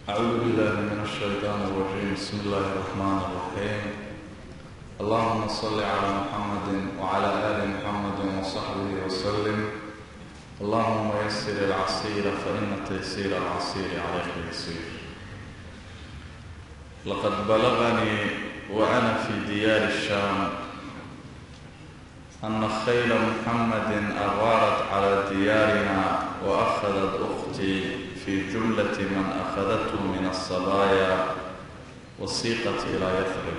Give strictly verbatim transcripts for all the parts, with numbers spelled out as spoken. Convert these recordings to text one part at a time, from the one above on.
أعوذ بالله من الشيطان الرجيم. بسم الله الرحمن الرحيم. اللهم صل على محمد وعلى آل محمد وصحبه وسلم. اللهم يسر العسير فإن تيسير العسير عليك يسير. لقد بلغني وأنا في ديار الشام أن خيل محمد أغارت على ديارنا وأخذت أختي في جملة من أخذته من الصبايا وسيقت إلى يثرب.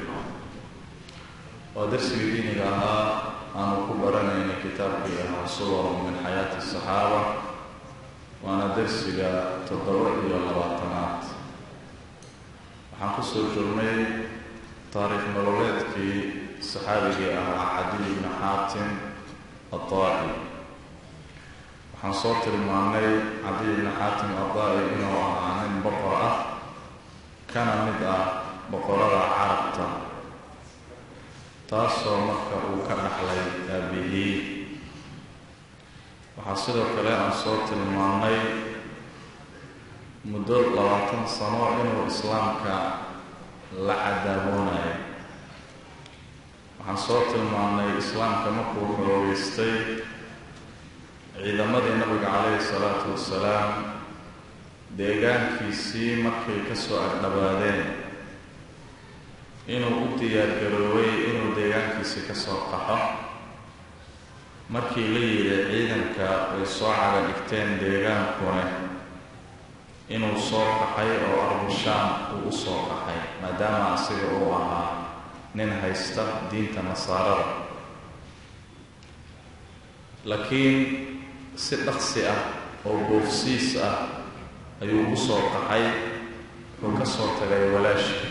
ودرس ديني لها أنا كبرني كتاب لها صور من حياة الصحابة، وأنا درس لها تضوء إلى الوطنات. وحنقص الجرمي تاريخ مولود في صحابي عدي بن حاتم الطائي. waxaan soo tilmaanay Cadiy ibn Xaatim al-Daa'i inuu ahaa nin boqor ah kana mid ah boqorada Carabta, taasoo marka uu ka dhaxlay aabihii. waxaa sidoo kale aan soo tilmaanay muddo labaatan sano inuu islaamka la cadaaboonayay. waxaan soo tilmaanay islaamka markuu xoogeystay ciidamadii nabiga calayhi salaatu wasalaam deegaankiisii markay ka soo agdhabaadeen inuu u diyaargaroobay inuu deegaankiisii ka soo qaxo. markii la yidhi ciidanka way soo caga dhigteen deegaankuna inuu soo qaxay oo arbushaan uu u soo qaxay, maadaama asiga uu ahaa nin haysta diinta nasaarada. laakiin si dhaqsi ah oo boofsiis ah ayuu u soo qaxay, wuxuu ka soo tagay walaashii.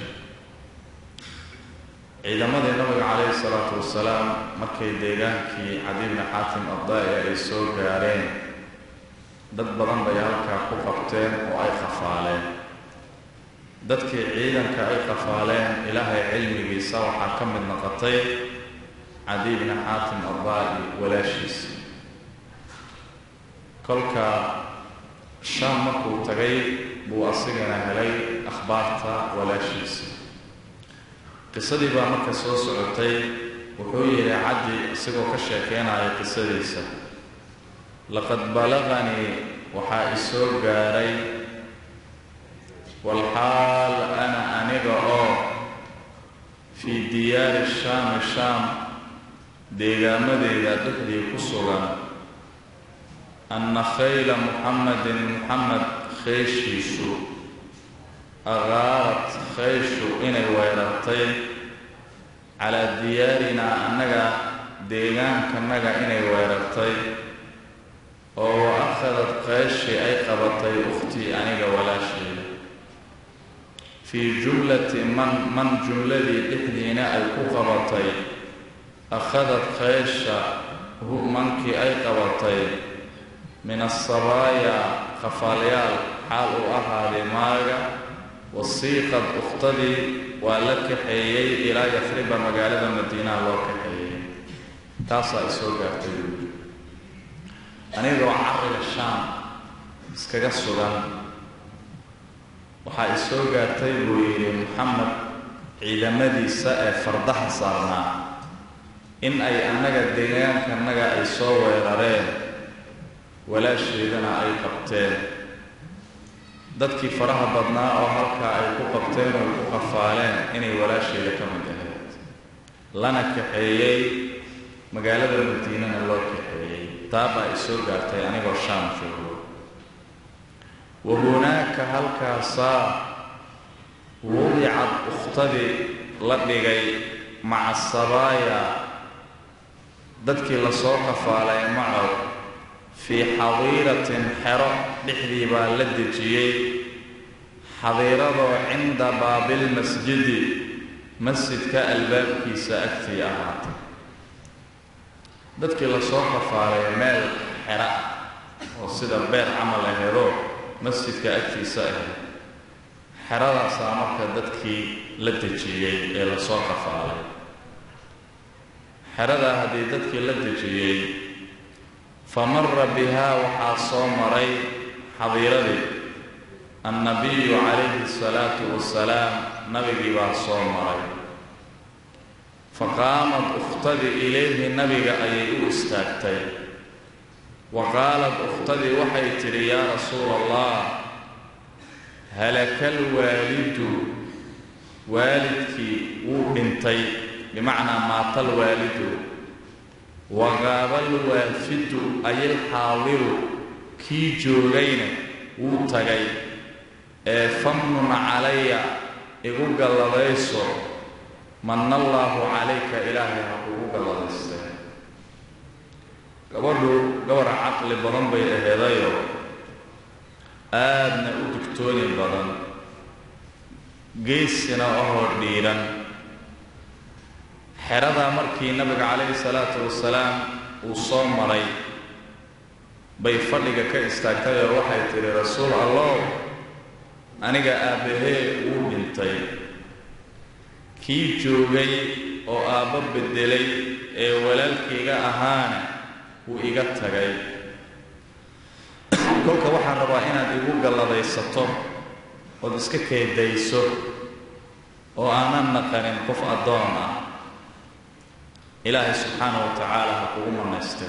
ciidamadii nabiga calayhi salaatu wasalaam markay deegaankii Cadiy ibn Xaatim al-Daa'i ay soo gaareen, dad badan bay halkaa ku qabteen oo ay khafaaleen. dadkii ciidanka ay khafaaleen ilaahay cilmigiisa waxaa ka mid noqotay Cadiy ibn Xaatim al-Daa'i walaashiisa. kolka shaam markuu tagay buu asigana helay akhbaarta walaashiisa. qisadii baa marka soo socotay. wuxuu yidhi Cadiy isagoo ka sheekeynaya qisadiisa, laqad balaganii waxaa isoo gaaray walxaal ana aniga oo fii diyaari shaami shaam deegaamadeeda dhexdii ku sugan anna khayla muxammadin muxamed khayshiisu agaarat khayshu inay weerartay calaa diyaarinaa annaga deegaankanaga inay weerartay oo wa akhadad khayshi ay qabatay ukhtii aniga walaasheeda fii jumlati man man jumladii dhexdiina ay ku qabatay akhadad khaysha hu mankii ay qabatay min asabaaya khafaalyaal xaal uu ahaaday maaga. wasiiqad ukhtadii waa la kaxeeyey ilaa yafriba magaalada madiinaha loo kaxeeyey. taasaa isoo gaartay buuli anigoo carriga shaam iskaga sugan. waxaa isoo gaartay buu yidhi muxamed ciidamadiisa ee fardaha saarnaa in ay annaga deegaankanaga ay soo weerareen, walaasheedana ay qabteen. dadkii faraha badnaa oo halkaa ay ku qabteen oo ku qafaaleen inay walaasheeda ka mid ahayd, lana kaxeeyey magaalada madiinana loo kaxeeyey. taabaa isoo gaartay anigoo shaam joogo. wa hunaaka halkaasaa wudicad ukhtadii la dhigay maca sabaaya dadkii lasoo qafaalay macow fii xadiiratin xero dhexdii baa la dejiyey. xadiiradoo cinda baabilmasjidi masjidka albaabkiisa agtii ahaatay. dadkii lasoo qafaalay meel xero oo sida beer camal aheedoo masjidka agtiisa ahayd. xeradaasaa marka dadkii la dejiyey ee lasoo qafaalay. xeradaa haddii dadkii la dejiyey, famara bihaa waxaa soo maray xadiiradii النبي عليه الصلاة والسلام نبي باصوم مري فقامت أختدي إليه النبي أي استاكتي وقالت أختدي وحي تري يا رسول الله هلك الوالد والدك وبنتي بمعنى مات الوالد وغاب الوافد أي الحاضر كي جوغين وتغي فمن علي إقوق الله يسر من الله عليك إلهي إقوق الله يسر قبله قبر عقل بدن بي أهدايو آدنا أدكتوني بدن قيسنا أهو ديرا حرضا مركي النبي عليه الصلاة والسلام وصوم مري بيفرق كاستاكتاي وحي تري رسول الله أنيقا آبهي وبنتي كي جوغي أو آبب بدلي إي ولالكيغا أهانا وإيغا تغي كلك وحا ربا إنا ديغو قال ديسطو ودسك كي ديسو وأنا نقرن قف أدونا إلهي سبحانه وتعالى حقوم النستر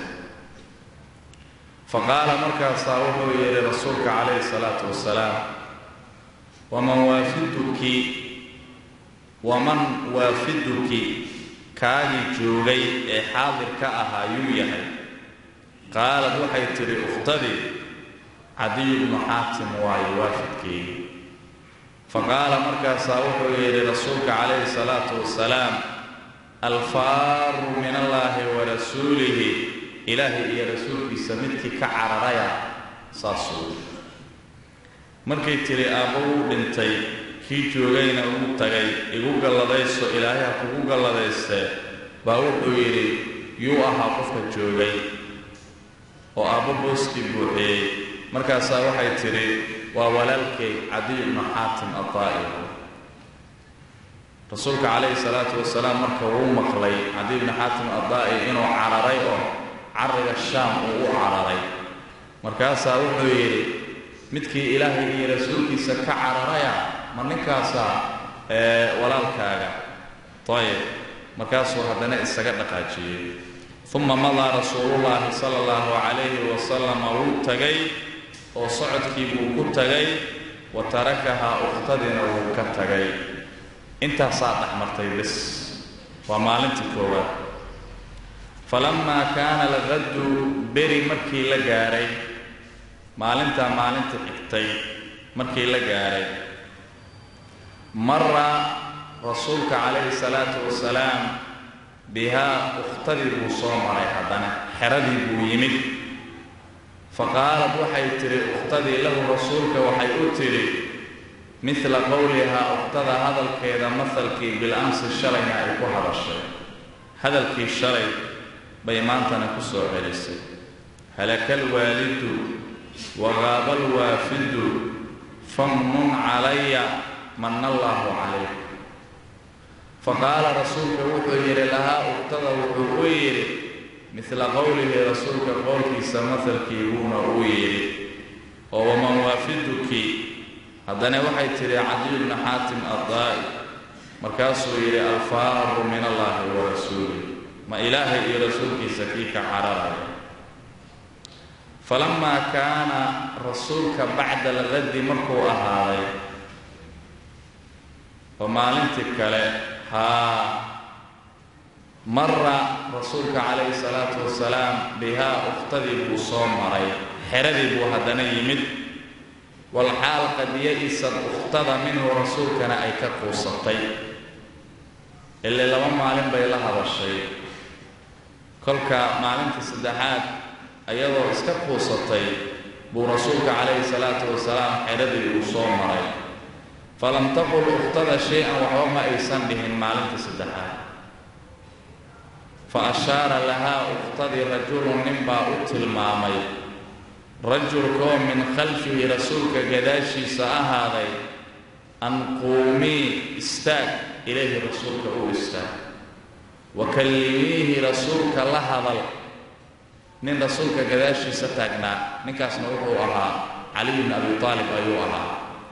فقال مركز صاحبه إلى رسولك عليه الصلاة والسلام ومن وافدك ومن وافدك كاغي جوغي حاضر كأها يويحي قالت وحي تري أختدي عدي بن حاتم واي وافدك فقال مركز صاحبه إلى رسولك عليه الصلاة والسلام الفار من الله ورسوله إلهي يا رسولك سمتك كعرريا صاصو مركي تري أبو بنتي كي جوغينا أبو تغي إبو قلديسو إلهي أبو قلديسو باوحو يري يو أها قفك جوغي وأبو بوسكي بوحي مركا ساوحي تري وولالك عدي بن حاتم الطائر رسولك عليه الصلاة والسلام مركا ومقلي عدي بن حاتم الطائر إنو عرري عرق الشام وعرري مركاسا وحو يري midkii ilaahay iyo rasuulkiisa ka cararaya ma ninkaasa ee walaalkaaga tayib markaasuu haddana isaga dhaqaajiyay thumma mada rasuulullaahi sallallahu alayhi wa sallam wuu tagay oo socodkii buu ku tagay wa tarakaha uqtadina wuu ka tagay intaasaa dhaxmartay bis waa maalintii koowaad falamma kaana al-ghaddu beri markii la gaaray maalinta maalinta xigtay markii la gaaray marra rasuulka calayhi salaatu wasalaam bihaa ukhtadii buu soo maray haddana xeradii buu yimid faqaalad waxay tiri ukhtadii lahu rasuulka waxay u tiri mithla qowlihaa ukhtada hadalkeeda mahalkii bil-amsi shalayna ay ku hadashay hadalkii shalay bay maantana ku soo celisay halaka alwaalidu وغاب الوافد فمن علي من الله عليه فقال رسولك وحير لها اقتضى وحير مثل قوله رسولك قولك سمثلك هنا وير ومن وافدك هذا وحي تري عدي بن حاتم الضائي مركاسه يري الفار من الله ورسوله ما إلهي رسولك سكيك عرارا فلما كان رسولك بعد الغد مركو أهاري ومالنتك ها مر رسولك عليه الصلاة والسلام بها أختدي بصوم مري حردي بوهدنا يمد والحال قد يئست أختدى منه رسولك أي كقوسطي إلا لما معلم بيلا هذا الشيء كلك معلمة السدحات ayadoo iska quusatay buu rasuulka calayhi salaatu wasalaam xeradii uu soo maray falam taqul ukhtada shay-an waxba ma aysan dhihin maalinta saddexaad fa ashaara lahaa ukhtadii rajulun ninbaa u tilmaamay rajulkoo min khalfihi rasuulka gadaashiisa ahaaday an quumii istaag ilayhi rasuulka u istaag wa kallimiihi rasuulka la hadal nin rasuulka gadaashiisa taagnaa ninkaasna wuxuu ahaa cali ibn abi taalib ayuu ahaa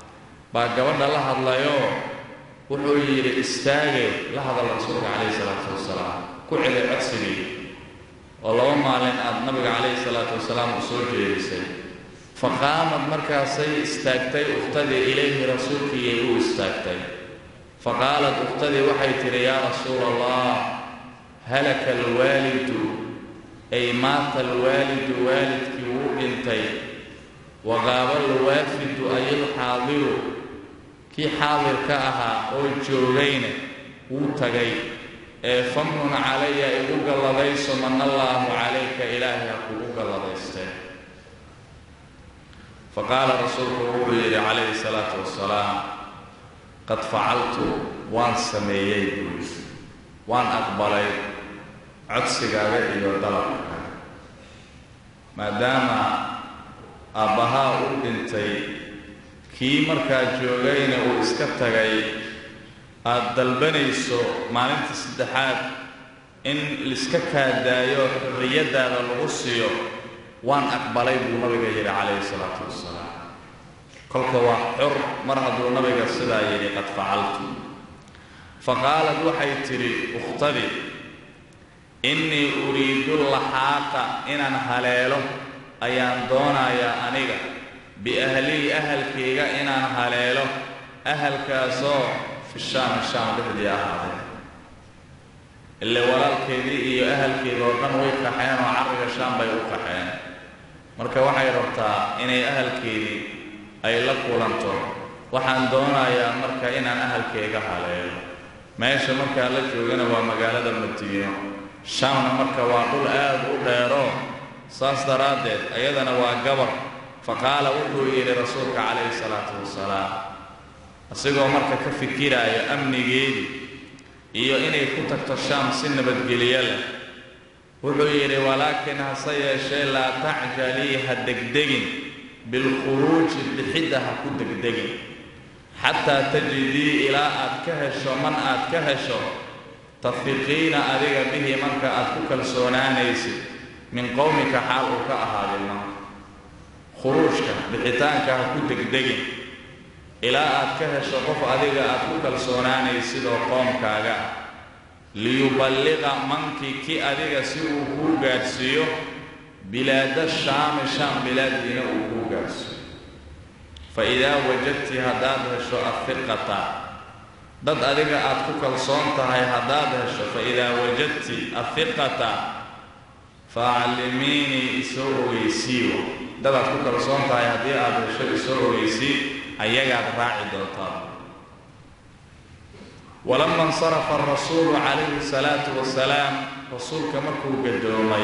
baa gabadha la hadlayo wuxuu yidhi istaagay la hadal rasuulka calayhi salaatu wasalaam ku celi codsigii oo laba maalin aad nabiga calayhi salaatu wasalaam u soo jeedisay faqaamad markaasay istaagtay ukhtadii ilayhi rasuulkiiyay u istaagtay faqaalat ukhtadii waxay tidhi yaa rasuula allah halaka alwaalidu ay maata alwaalidu waalidkii wuu dhintay waqaaba alwaafidu ay alxaadiru kii xaadirka ahaa oo joogayna wuu tagay ee famnun calaya igu galladayso mana allaahu calayka ilaahay ha kugu galladaystee faqaala rasuulku wuxuu yidhi calayhi salaatu wasalaam qad facaltu waan sameeyey buui waan aqbalay codsigaaga iyo dalabkaaga maadaama aabbahaa u dhintay kii markaa joogayna uu iska tagay aad dalbanayso maalinta saddexaad in liska kaadaayo xurriyaddaada lagu siiyo waan aqbalay buu nabiga yidhi calayhi salaatu wasalaam kolka waa xor mar hadduu nabiga sidaa yidhi qad facaltu faqaalad waxay tidhi ukhtadii innii uriidu laxaaqa inaan haleelo ayaan doonayaa aniga biahlii ahalkayga inaan haleelo ahalkaasoo fi shaami shaam dhexdii ahaaday ile walaalkeedii iyo ahalkeeda oo dhan way qaxeen oo carriga shaam bay u qaxeen marka waxay rabtaa inay ahalkeedii ay la kulanto waxaan doonayaa marka inaan ahalkayga haleelo meesha markaa la joogana waa magaalada madiino shaamna marka waa dhul aad u dheero saas daraaddeed ayadana waa gabar faqaala wuxuu yidhi rasuulka calayhi salaatu wasalaam asigoo marka ka fikiraayo amnigeedii iyo inay ku tagto shaam si nabadgelyo leh wuxuu yidhi walaakin hase yeeshee laa tacjalii ha degdegin bilkhuruuji bixidda ha ku degdegin xataa tajidii ilaa aad ka hesho man aad ka hesho tafiqiina adiga bihi marka aad ku kalsoonaanaysid min qowmika xaal uu ka ahaaday manka khuruujka bixitaanka ha ku degdegin ilaa aad ka hesho qof adiga aad ku kalsoonaanaysid oo qoomkaaga ah liyuballiqa mankii ki adiga si uu kuu gaadhsiiyo bilaada shaami shaam bilaadiina uu kuu gaadhsiiyo fa idaa wajadti haddaad hesho afiqata dad adiga aad ku kalsoon tahay haddaad hesho fa idaa wajadti afiqata faaclimiinii isoo ogeysiiyo dad aad ku kalsoon tahay haddii aad hesho isoo ogeysii ayagaad raaci doontaa walama insarafa arasuulu calayhi salaatu wasalaam rasuulka markuu gadoomay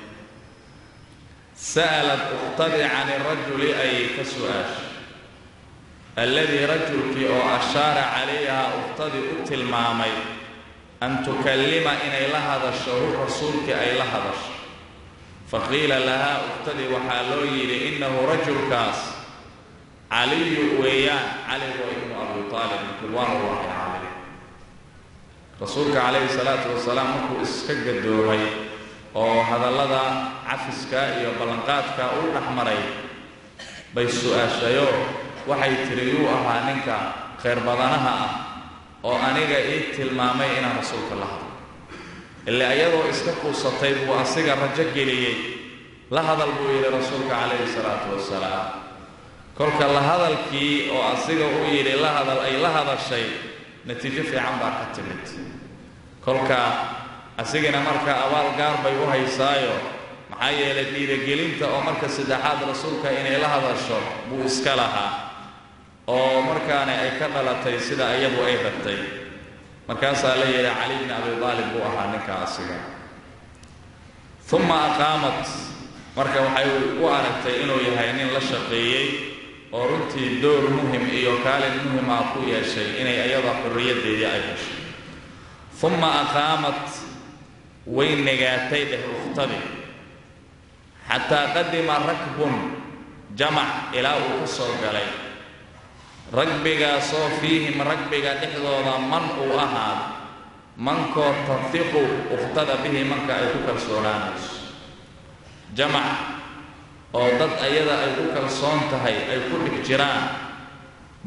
sa'alat ukhtadii can irajuli ayay ka su-aashay alladii rajulkii oo ashaara calayha ukhtadii u tilmaamay an tukallima inay la hadasho hu rasuulkii ay la hadasho faqiila lahaa ukhtadii waxaa loo yidhi innahu rajulkaas caliyu weeyaan caligo ibnu abi aalib ridwaan ullahi calayh rasuulka calayhi salaatu wasalaam markuu iska gadoomay oo hadallada cafiska iyo ballanqaadka u dhex maray bay su-aashayo waxay tiri yuu ahaa ninka khayr badanaha ah oo aniga ii tilmaamay inaan rasuulka la hadlo ilaa iyadoo iska quusatay buu asiga rajo geliyey la hadal buu yidhi rasuulka calayhi salaatu wasalaam kolka la hadalkii oo asiga u yidhi la hadal ay la hadashay natiijo fiican baa ka timid kolka asigana marka abaal gaar bay u haysaayo maxaa yeelay dhiirigelinta oo marka saddexaad rasuulka inay la hadasho buu iska lahaa oo markaana ay ka dhalatay sida iyadu ay rabtay markaasaa la yidhi cali bni abi aalib buu ahaa ninka asiga uma aqaamat marka waxay u aragtay inuu yahay nin la shaqeeyey oo runtii door muhim iyo kaalin muhima ku yeeshay inay iyada xurriyaddeedii ay heshay uma aqaamat way negaatay dheh ukhtadii xataa qadima rakbun jamac ilaa uu ka soo galay ragbigaasoo fiihim ragbiga dhexdooda man uu ahaado mankoo tafiqu ukhtada bihi marka ay ku kalsoonaanayso jamac oo dad ayada ay ku kalsoon tahay ay ku dhig jiraan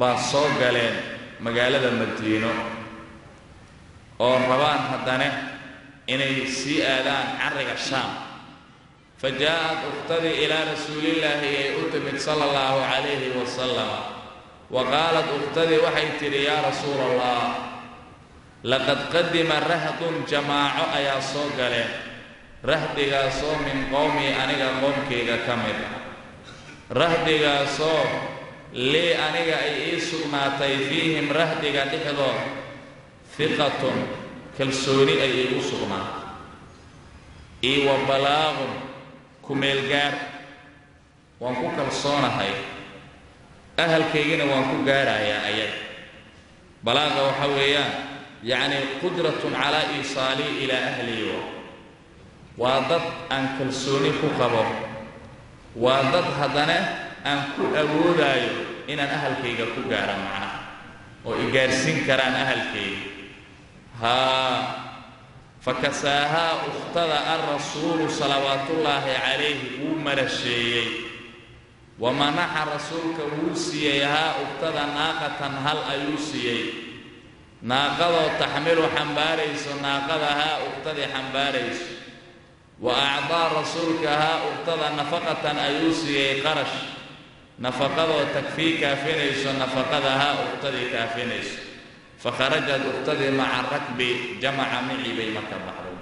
baa soo galeen magaalada Madiino oo rabaan haddana inay sii aadaan carriga Shaam. فجاءت أختي إلى رسول الله أتمت صلى الله عليه وسلم وقالت أختي وحيت يا رسول الله لقد قدم رهط جماعة يا صوغل رهط ياسو من قومي أنيغا قومكي كامل رهط ياسو لي أنيغا إيسو ما تيفيهم رهط يحضو ثقة كالسوني أي إيسو ما إي وبلاغ كميل جار وانكو كالصونة هاي أهل كيجينا وانكو جارة يا أيات بلاغة وحويان يعني قدرة على إيصالي إلى أهلي وضد أن كالسوني كوكبو وضد هدنا أن كو أبودايو إن أهل كيجا كو جارة معنا وإجارسين كران أهل كيجا ها فكساها اختضى الرسول صلوات الله عليه أمر الشيء ومنح الرسول كوسيها اختضى ناقة هل أيوسيي ناقض تحمل حنباريس ناقضها اختضى حنباريس وأعطى الرسول كها اختضى نفقة أيوسيي قرش نفقض تكفي كافينيس نفقضها اختضى كافينيس فخرجت أختي مع الركب جمع معي بين مكة بحرين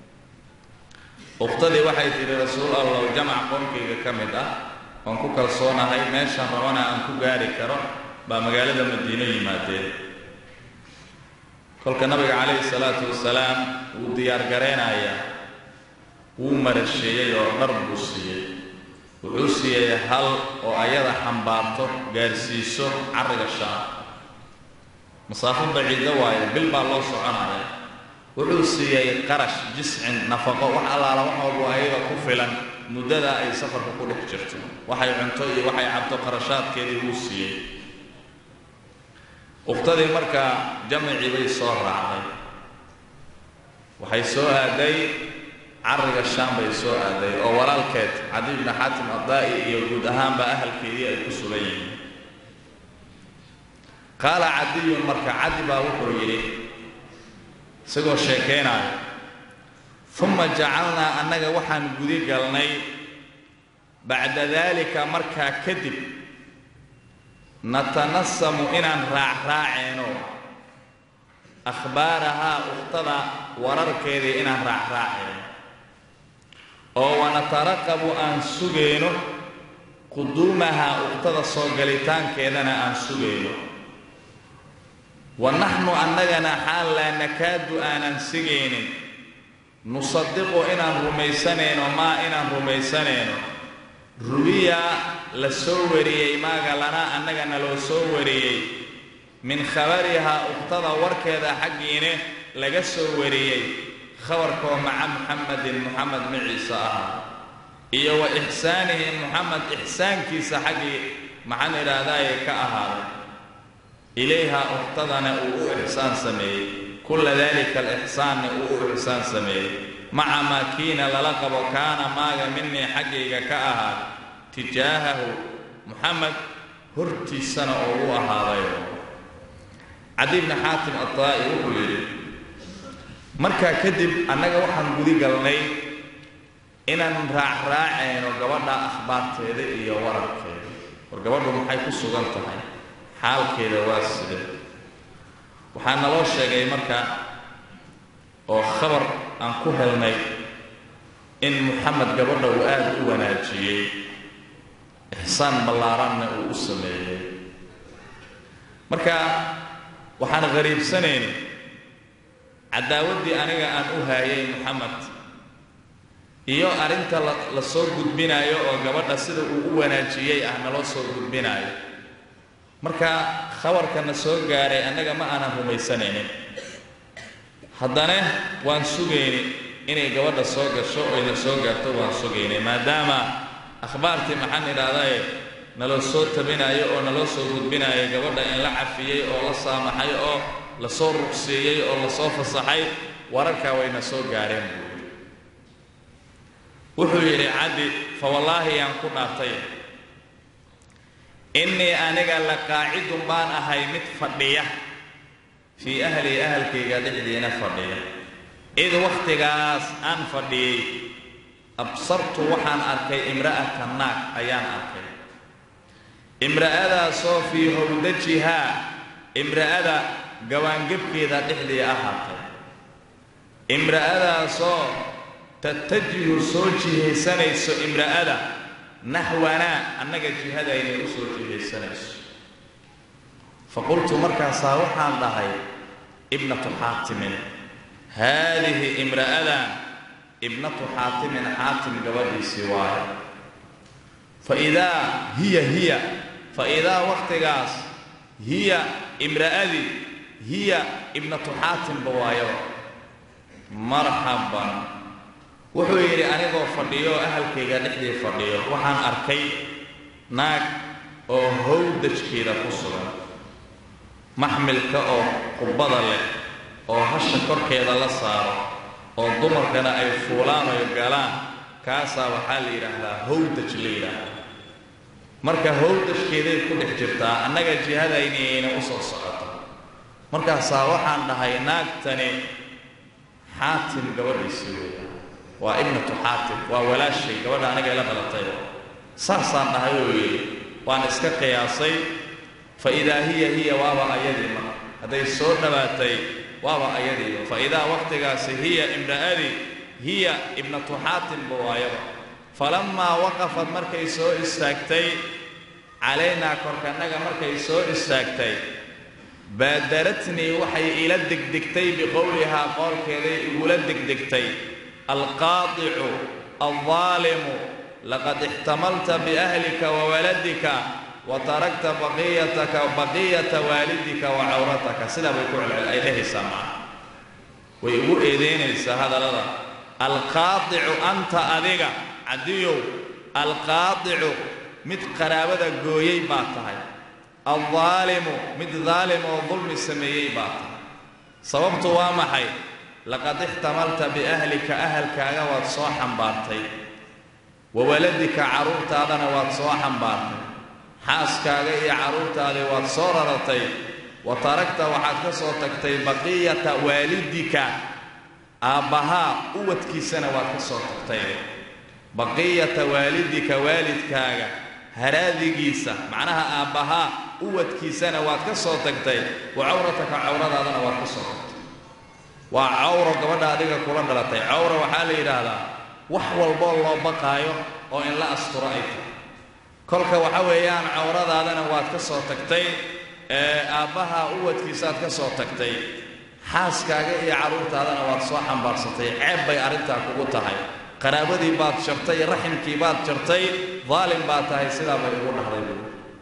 أختي وحيت لرسول الله جمع قومك كمدا وانكو كالصونة هاي ماشا روانا انكو غاري كرو بمقالة المدينة ماتين قال النبي عليه الصلاة والسلام وديار قرين آيا ومر الشيء ونرب الشيء وعسي هل وآيات حنبارته قارسيسو عرق الشام مسافة بعيدة وايد بالبال الله سبحانه وعسي قرش جسع نفقه وحلا روحه وأيضا كفلا مدة أي سفر كل حجرته وحي عنتوي وحي عبد قرشات كذي وسي اقتدي مركا جمعي بي صار علي وحي سوها دي عرق الشام بي سوها دي أو وراء الكيت عدي بن حاتم الضائي يوجد أهم بأهل كذي الكسولين قال عدي مركا عدي باوكر يلي سيقول شيكينا ثم جعلنا أنك وحن قدي قلني بعد ذلك مركا كذب نتنصم إن راع راعينو أخبارها اختضى ورر كذي إن راع راعينو أو ونترقب أن سجينو قدومها اختضى صوغلتان كذنا أن سجينو ونحن أننا حال لا نكاد أن نسجين نصدق إن رميسنين وما إن رميسنين رويا لسوري ما قالنا أننا لو سوري من خبرها اقتضى وركذا حقينه لقى سوري خبركم مع محمد محمد معيسى إيه وإحسانه محمد إحسان كيس حقي معنا إلى كأهل إليها اقتضنا إحسان سمي كل ذلك الإحسان إحسان سمي مع ما كين للقب وكان ما مني حقيقة كأهل تجاهه محمد هرتي سنة أو هذا عدي بن حاتم الطائي وقال مركا كذب أنك وحن قدي قلني إن نراع راعين وقبضنا أخبار تيدي ورق تيدي وقبضنا محيط السودان تهي حال كذا واسد وحنا لو شيء مركا أو خبر عن كهلني إن محمد قبضنا وآد وناجي إحسان بلارنا وأسمي مركا وحنا غريب سنين عداودي أنا أن أهاي محمد iyo arinta la soo gudbinayo oo gabadha sida uu u wanaajiyay ahna loo soo gudbinayo marka khabarkana soo gaaray anaga ma aanan rumaysanaynin haddana waan sugeeyay inay gabadha soo gasho oo ila soo gaarto waan sugeeyay maadaama akhbaarti maxan ilaaday naloo soo tabinayo oo naloo soo gudbinayo gabadha in la cafiyay oo la saamaxay oo la soo ruqsiyay oo la soo fasaxay wararka wayna soo gaareen wuxuu yiri cadi fa wallahi aan ku dhaartay innii aniga la qaacidun baan ahay mid fadhiya fii ahlii ahalkayga dhexdiina fadhiya id wakhtigaas aan fadhiyey absartu waxaan arkay imra'ata naag ayaan arkay imra'adaasoo fii hawdajihaa imra'ada gawaangebkeeda dhexdii ahaatay imra'adaasoo tatajihu soo jihaysanayso imra'ada naxwanaa annaga jihadaynay u soo jihaysanayso faqultu markaasaa waxaan dhahay ibnatu xaatimin haadihi imra'adan ibnatu xaatimin xaatim gabadhiisii waayo faidaa hiya hiya faidaa wakhtigaas hiya imra'adii hiya ibnatu xaatimba waayo marxaban wuxuu yidhi anigoo fadhiyo ahalkayga dhexdii fadhiyo waxaan arkay naag oo hawdajkeeda ku sugan maxmilka oo qubbada leh oo hasha korkeeda la saaro oo dumarkana ay fuulaan oy galaan kaasaa waxaa la yidhaahdaa hawdaj la yidhaahdaa marka hawdajkeeday ku dhex jirtaa annaga jihadaynayayna u soo socoto markaasaa waxaan dhahay naagtani xaatim gabadhiisii weeya waa ibnatu xaatim waa walaashay gabadha aniga ila dhalatay saasaan dhahay oo yidhi waan iska qiyaasay fa idaa hiya hiya waaba ayadii mar hadday soo dhowaatay waaba ayadiiba fa idaa wakhtigaasi hiya imra'adii hiya ibnatu xaatimba waayaba falammaa waqafad markay soo istaagtay calaynaa korkannaga markay soo istaagtay baadaratnii waxay ila degdegtay biqowlihaa qoolkeeday igula degdegtay alqaadicu aldaalimu laqad ixtamalta biahlika wawaladika watarakta baqiyataka baqiyata waalidika wa cawrataka sidaa bay ku celcel ay dhehaysaa maca way ugu eedeynaysaa hadallada alqaadicu anta adiga cadiyow alqaadicu mid qaraabada gooyey baa tahay aldaalimu mid daalim oo dulmi sameeyey baa tahay sababtu waa maxay laqad ixtamalta biahlika ahalkaaga waad soo xambaartay wawaladika carruurtaadana waad soo xambaartay xaaskaaga iyo carruurtaadii waad soo raratay wa taragta waxaad ka soo tagtay baqiyata waalidika aabbahaa uwadkiisana waad ka soo tagtay baqiyata waalidika waalidkaaga haraadigiisa macnaha aabbahaa uwadkiisana waad ka soo tagtay wa cawrataka cawradaadana waad ka soo tagtay waa cawro gabadha adiga kula dhalatay cawro waxaa la yidhaahdaa wax walboo loo baqaayo oo in la asturo ay tahay kolka waxa weeyaan cawradaadana waad ka soo tagtay ee aabbaha uwadkiisaad ka soo tagtay xaaskaaga iyo carruurtaadana waad soo xambaarsatay ceeb bay arrintaa kugu tahay qaraabadii baad jartay raximkii baad jartay daalim baad tahay sidaa bay ugu dhahday buui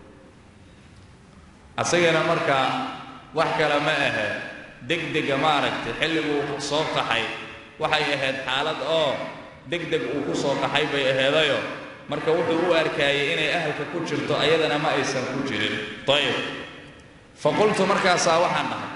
asagana markaa wax kale ma ahe degdega maaragtay xilliguu soo qaxay waxay ahayd xaalad oo degdeg uu ku soo qaxay bay aheedayo marka wuxuu u arkaayay inay ahalka ku jirto ayadana ma aysan ku jirin ayib faqultu markaasaa waxaan dhahay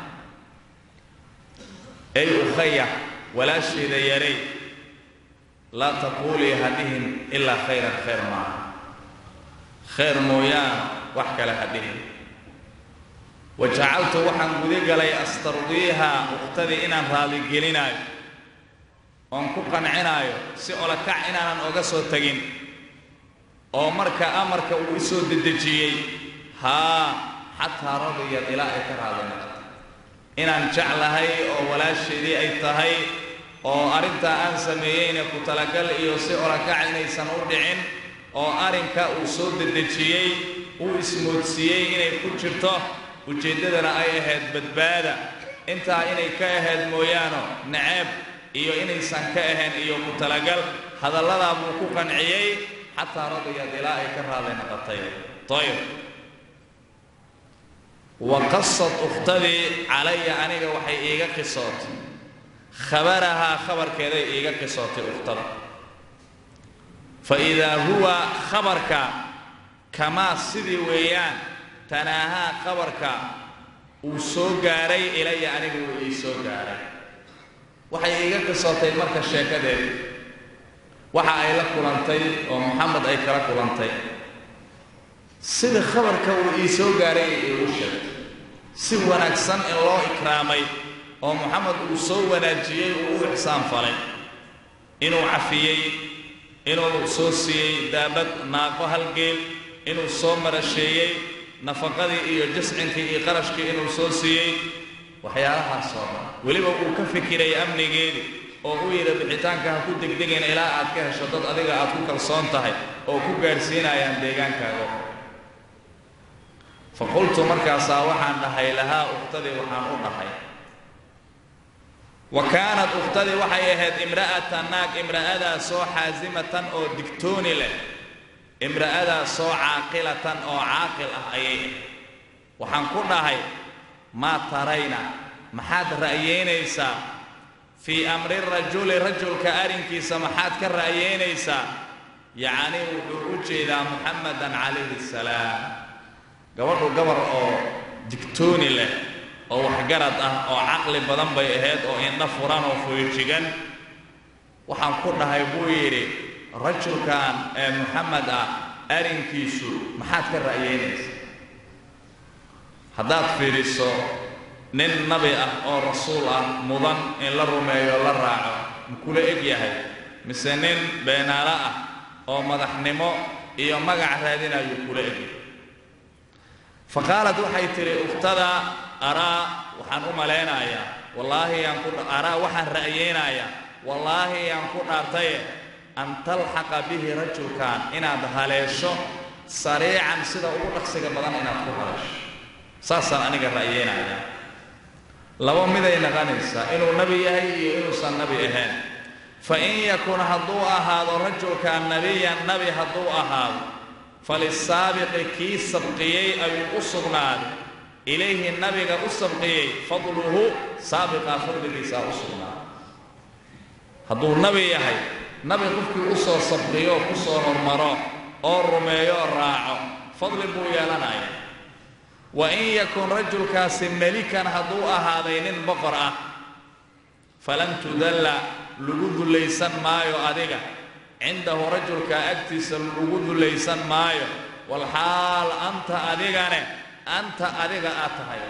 ey ukhaya walaashayda yaray laa taquulii hadhihin ilaa khayran khayr maaha khayr mooyaan wax kale hadhihin wajacaltu waxaan gudagalay astardiiha ukhtadii inaan raaligelinaayo oon ku qancinaayo si olakac inaanan oga soo tegin oo marka amarka uu isoo dedejiyey haa xataa radiyad ilaa ay ka raali noqotay inaan jeclahay oo walaasheedii ay tahay oo arrintaa aan sameeyeyna ku talagal iyo si olakac inaysan u dhicin oo arrinka uu soo dedejiyey uu ismoodsiiyey inay ku jirto ujeeddadana ay ahayd badbaada intaa inay ka ahayd mooyaano naceeb iyo inaysan ka ahayn iyo ku talagal hadalladaa buu ku qanciyey xataa radiyad ilaa ay ka raali noqotay ayib wa qasad ukhtadii calaya aniga waxay iiga qisootay khabarahaa khabarkeeday iiga qisootay ukhtada fa idaa huwa khabarka kamaa sidii weeyaan tanaahaa khabarka uu soo gaaray ilaya aniga uu ii soo gaaray waxay iiga qisootay marka sheekadeed waxa ay la kulantay oo maxamed ay kala kulantay sida khabarka uu ii soo gaaray ee uu sheegay si wanaagsan in loo ikraamay oo Muhammad uu soo wanaajiyay oo uu ihsaan falay inuu cafiyay inuu soo siiyay daabad naaqo halgeel inuu soo marasheeyay nafaqadii iyo jascinkii iyo qarashkii inuu soo siiyay waxyaalahaas oo dhan weliba uu ka fikiray amnigeedii oo uu yiri bixitaanka ha ku degdegeen ilaa aad ka hesho dad adiga aad ku kalsoon tahay oo ku gaarsiinayaan deegaankaaga faqultu markaasaa waxaan dhahay lahaa uqtadii waxaan u dhahay وكانت أختي وحي أهد امرأة ناك امرأة سو حازمة أو دكتوني له امرأة سو عاقلة أو عاقل أيه وحنقولنا هاي ما ترينا ما حد رأيين إيسا في أمر الرجل رجل كأرين كيسا ما حد كرأيين إيسا يعني وحوجي إلى محمد عليه السلام قبر قبر أو دكتوني له oo waxgarad ah oo aqli badan bay ahayd oo in nafuraan oo fuujigan waxaan ku dhahay buu yiri rajulkan ee Muhammad ah arinkiisu maxaad ka ra'yeynaysaa hadaad fiiriso nin nabi ah oo rasuul ah mudan in la rumeeyo la raaco kula eg yahay mise nin beenaala ah oo madaxnimo iyo magac raadinayo kula eg faqaalad waxay tiri uftada أرى وحن أملينا يا والله ينقل أرى وحن رأينا يا والله ينقل أرتي أن تلحق به رجل كان إن هذا سريعا سيدا أقول لك سيدا بدن إن أخبرش ساسا أنا رأينا يا لو ماذا ينغنيسا إنه نبي هي إنه سن نبي إهان فإن يكون هضوء هذا الرجل كان نبيا نبي هضوء هذا فللسابق كي سبقيي أو أصغناد إليه النبي أصبقي فضله سابق فضل ليسا أصبنا هذو النبي يحي نبي قفك أصر صبقيو قصر المراء أو رميو الراعو فضل بويا لنا وإن يكون رجل كاسم ملكا هذو هذين البقرة فلن تدل لغد ليسا مايو أدقى عنده رجل كأكتس لغد ليسا مايو والحال أنت أدقى أنت أديك أتهاي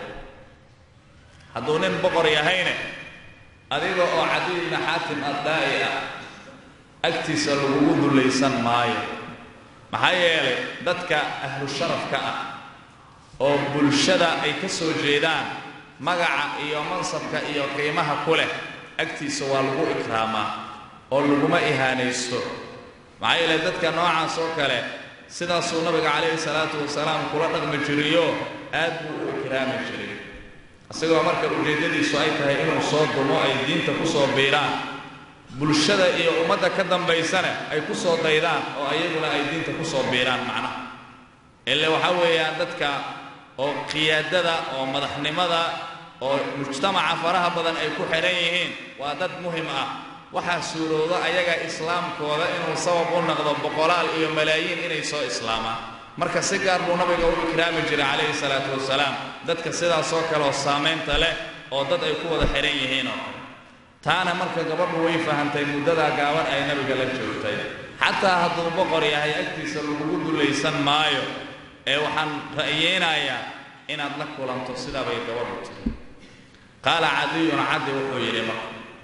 هذونين بقر يهين أديك أو عدي بن حاتم الدائية أكتسل الوجود ليسن ماي محيالي دتك أهل الشرف كأ أو بلشدة أي كسو جيدان مقع إيو منصب كإيو قيمها كله أكتسل والغو إكراما أو لغما إهانيستو محيالي دتك نوعا سوكالي sidaas uu nabiga kaleey salaatu wasalaam kula dhaqmi jiriyo aad buu u kiraami jiray asagoo marka ujeedadiisu ay tahay inuu soo dumo ay diinta ku soo biiraan bulshada iyo ummadda ka dambaysana ay ku soo daydaan oo ayaguna ay diinta ku soo biiraan macna ilaa waxa weeyaan dadka oo qiyaadada oo madaxnimada oo mujtamaca faraha badan ay ku xiran yihiin waa dad muhiim ah waxa suurooda ayaga islaamkooda inuu sabab u noqdo boqolaal iyo malaayiin inay soo islaamaan marka si gaar buu nabiga u ikraami jiray calayhi salaatu wasalaam dadka sidaas oo kale oo saameynta leh oo dad ay ku wada xiran yihiin oo taana marka gabadhu way fahantay muddada gaaban ay nabiga la joogtay xataa hadduu boqor yahay agtiisa lagu dulaysan maayo ee waxaan ra'yeenayaa inaad la kulanto sida bay gabadhu tiri qaala cadiyun cadi wuxuu yidhi marka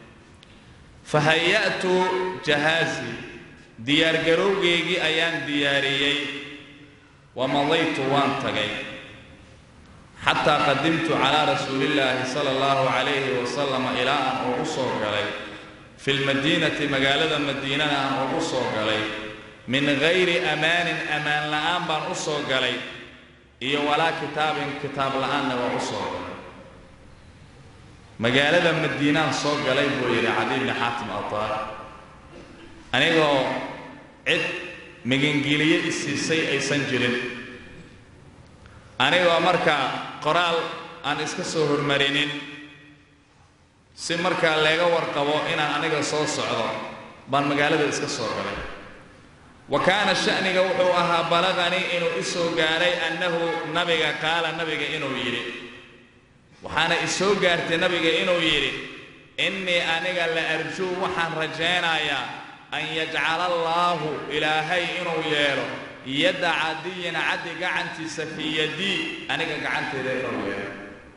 فهيأت جهازي ديار جروجي أيام دياريي ومضيت وانتقي حتى قدمت على رسول الله صلى الله عليه وسلم إلى أن أوصل عليه في المدينة مقالة المدينة أن أوصل عليه من غير أمان أمان لآن بان أوصل عليه إيه ولا كتاب كتاب لآن وأوصل عليه magaalada Madiina soo galay buu yiri Cadi ibn Hatim al-Tar anigoo cid magangeliye isisay aysan jirin anigoo marka qoraal aan iska soo hormarinin si marka laga warqabo inaan aniga soo socdo baan magaalada iska soo galay وكان شأنك وحو أها بلغني إنه إسو قالي أنه نبي قال نبي إنه يري وحانا إسو قارت نبي إنه يري إني أنك لأرجو وحان رجينا يا أن يجعل الله إلهي إنه يرو يد عدي عدي قعنتي في يدي أنا قعنتي ذي روية